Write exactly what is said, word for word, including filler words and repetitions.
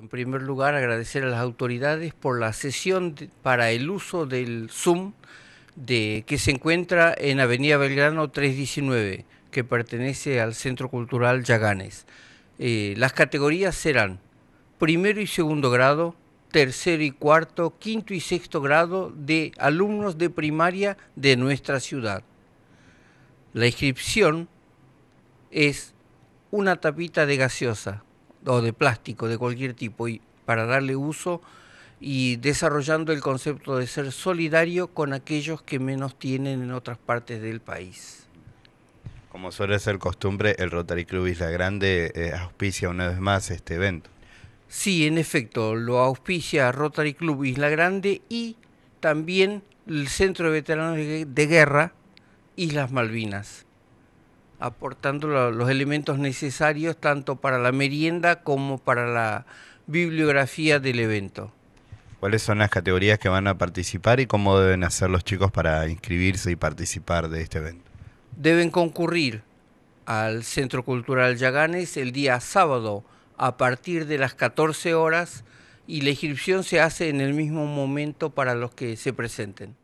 En primer lugar, agradecer a las autoridades por la cesión de, para el uso del Zoom de, que se encuentra en Avenida Belgrano trescientos diecinueve, que pertenece al Centro Cultural Yaganes. Eh, las categorías serán primero y segundo grado, tercero y cuarto, quinto y sexto grado de alumnos de primaria de nuestra ciudad. La inscripción es una tapita de gaseosa o de plástico de cualquier tipo y para darle uso y desarrollando el concepto de ser solidario con aquellos que menos tienen en otras partes del país. Como suele ser costumbre, el Rotary Club Isla Grande eh, auspicia una vez más este evento. Sí, en efecto, lo auspicia Rotary Club Isla Grande y también el Centro de Veteranos de Guerra Islas Malvinas, aportando los elementos necesarios tanto para la merienda como para la bibliografía del evento. ¿Cuáles son las categorías que van a participar y cómo deben hacer los chicos para inscribirse y participar de este evento? Deben concurrir al Centro Cultural Yaganes el día sábado a partir de las catorce horas y la inscripción se hace en el mismo momento para los que se presenten.